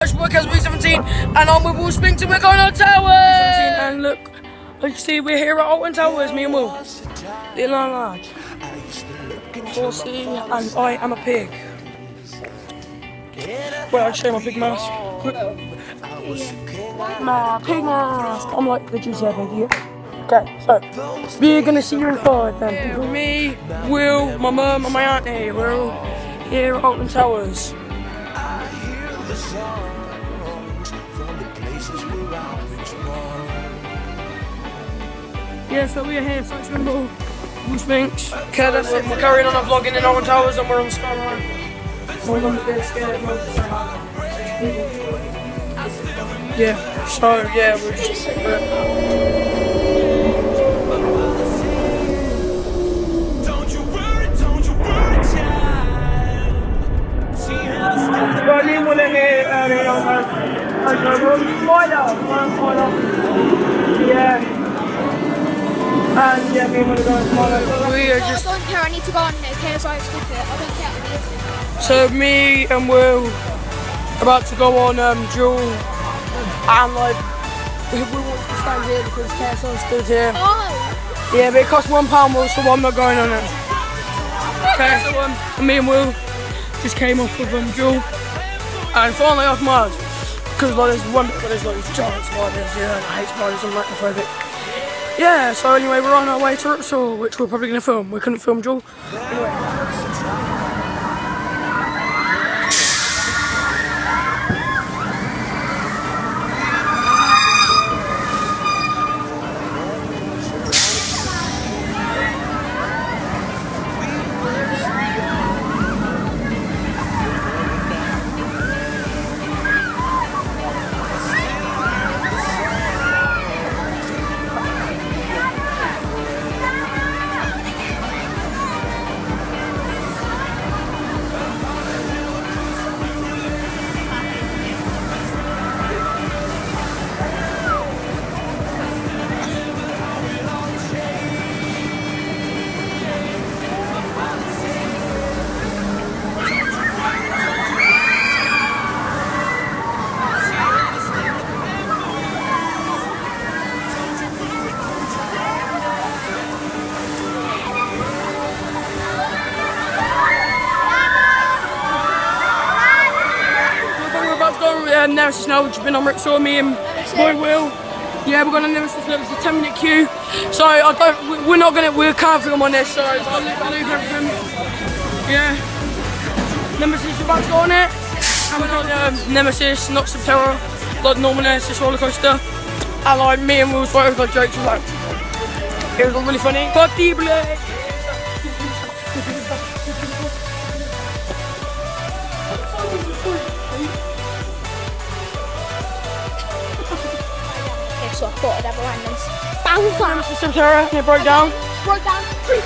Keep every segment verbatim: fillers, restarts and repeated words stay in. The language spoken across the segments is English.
Because we're seventeen and I'm with Will Spinks and we're going on towers! And look, like you see, we're here at Alton Towers, me and Will. Little and large. Horsey, and I am a pig. Well, I'll show you my pig mask. My pig mask. I'm like the G C pig, yeah. Okay, so we're gonna see you inside then. Yeah, me, Will, my mum, and my auntie. We're all here at Alton Towers. Yeah, so we're here, so it's going to go Will Spinks. Okay, that's it. We're carrying on our vlogging in Alton Towers and we're on Skyline. We're going to get scared. Yeah, so yeah, we're just. Right, me and Will are here and here on we're on Spider. We're on Spider. Yeah. And yeah, me and Will are going Spider. We are just. I don't care, I need to go on K S I skip it. I don't care, I need to. So me and Will about to go on um, Duel and like we, we want to stand here because K S I stood here. Oh! Yeah, but it costs one pound more, so I'm not going on it. Okay, so um, me and Will just came off with um, Duel and finally off Mars because like there's one bit where there's like these giant spiders, yeah, I hate spiders, I'm arachnophobic. Yeah, so anyway, we're on our way to Ripsaw, which we're probably going to film. We couldn't film Duel. Anyway. Um, Nemesis now, which has been on Ripsaw, me and boy Will. Yeah, we're going to Nemesis now, it's a ten minute queue. So I don't, we're not going to, we can't film on this, so I'll leave, I'll leave everything. Yeah. Nemesis is about to go on it. And we got um, Nemesis, not Subterra, like normal Nemesis roller coaster. And like me and Will's photos, like jokes, was like, it was really funny. Party Blake! So I thought I'd have a random bounce on. Nemesis Subterra, and it broke down. Broke down. Three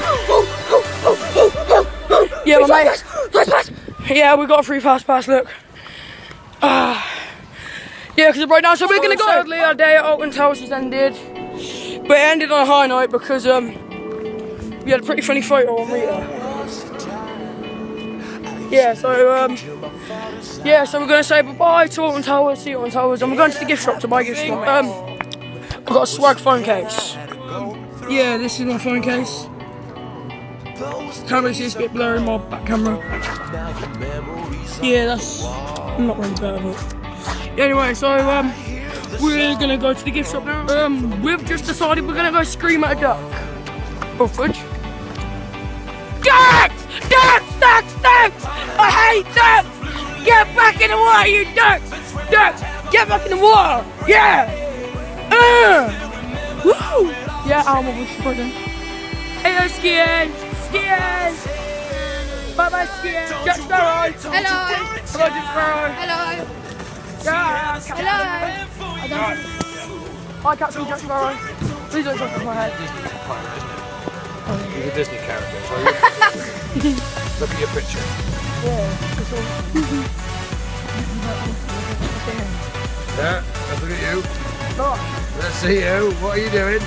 pass pass. Yeah, my mate. Pass pass. Yeah, we got a free pass pass. Look. Ah. Yeah, because it broke down. So we're gonna go. Sadly, our day at Alton Towers has ended, but it ended on a high note because um we had a pretty funny photo on Rita. Yeah, so um yeah, so we're gonna say bye to Alton Towers, see Alton Towers, and we're going to the gift shop to buy gifts. Um, I've got a swag phone case. Yeah, this is my phone case. Can't really see, it's a bit blurry in my back camera. Yeah, that's I'm not really bad at it. Anyway, so um, we're gonna go to the gift shop now. Um, we've just decided we're gonna go scream at a duck. Or fudge. Ducks! Ducks! Ducks! Ducks! I hate ducks! Get back in the water, you ducks! Ducks! Get back in the water! Yeah! Uh! Woo! Yeah, I'm over supporting. Hello, skiers! Skiers! Bye bye, skiers! Jack Sparrow! Hello! Hello, Jack Sparrow! Hello! Yeah! Hello! I don't Hi, Captain Jack Sparrow. Please don't touch my head. He's a Disney character, so you look at your picture. Yeah, it's all. Yeah, let's look at you. Oh. Let's see you. What are you doing?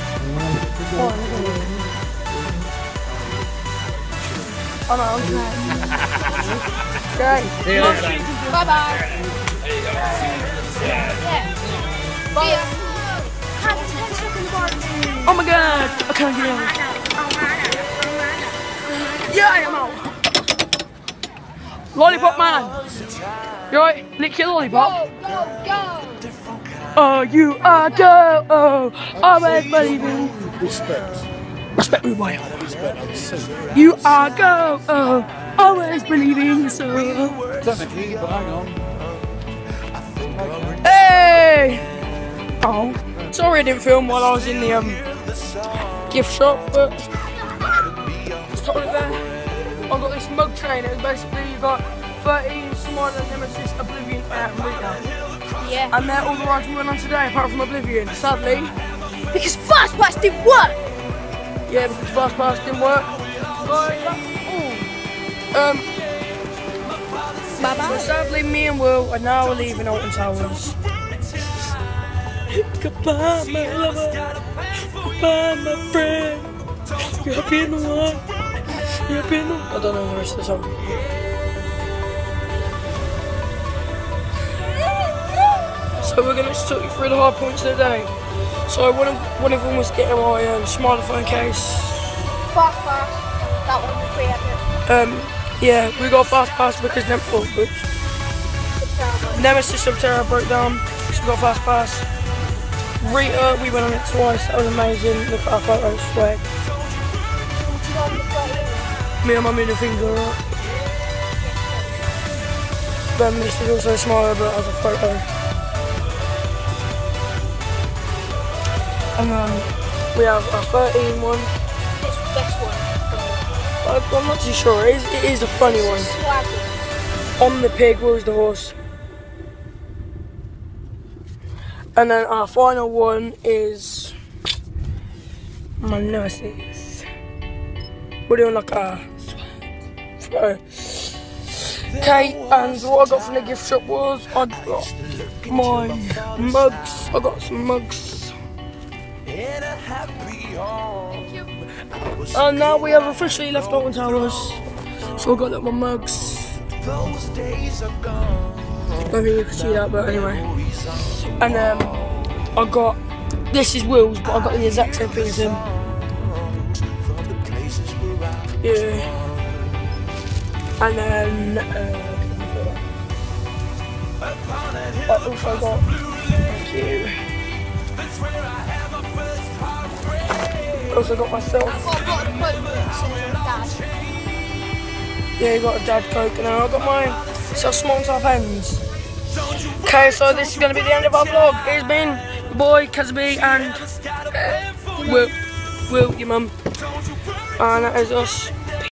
Oh no. Okay. See you later. Bye bye. There you go. Can I get in? Yeah, I am out. Lollipop man. You right? Lick your lollipop. Go, go, go. Oh, you are go. Oh, always believing. Respect. Respect me, boy. Respect. I'm saying. You are go. Oh, always believing. So. Technically, but hang on. Hey. Oh, sorry I didn't film while I was in the um gift shop, but it's totally there. I got this mug train. It's basically you got thirteen Smile and Nemesis, Oblivion, uh, Rita. Yeah. And they're all the rides we went on today, apart from Oblivion. Sadly, Because Fast Pass didn't work. yeah, because Fast Pass didn't work. Um, Bye so bye. sadly, me and Will are now leaving Alton Towers. Goodbye, my lover. Goodbye, my friend. You've been the one. You've been the one. I don't know the rest of the song. So we're going to talk you through the high points of the day. So one of, one of them was getting my um, smartphone case. Fast Pass. That one was free epic. Um, yeah, we got Fast Pass because Nem oh, oops. Nemesis Subterra broke down, so we got Fast Pass. Rita, we went on it twice, that was amazing. Look at our photos, swag. Me and my middle finger up. Then this is also smaller, but as a photo. And then we have a thirteen one. This, this one. I- I'm not too sure, it is, it is a funny one. Swaggy. On the pig, where's the horse? And then our final one is my nurses. We're doing like a photo. Okay, and what I got from the gift shop was I got my mugs. I got some mugs. And now we have officially left Alton Towers. So I got like my mugs. I don't think you can see that, but anyway. And um, I got, this is Will's, but I got the exact same thing as him. Yeah. And then, uh, I also got, thank you. I also got myself. I've got a bottle of Coke that says Dad. Yeah, you got a Dad Coke, and then I got my self small top ends. Okay, so this is going to be the end of our vlog. It's been your boy, Kazby, and uh, Will, Will, your mum. And that is us.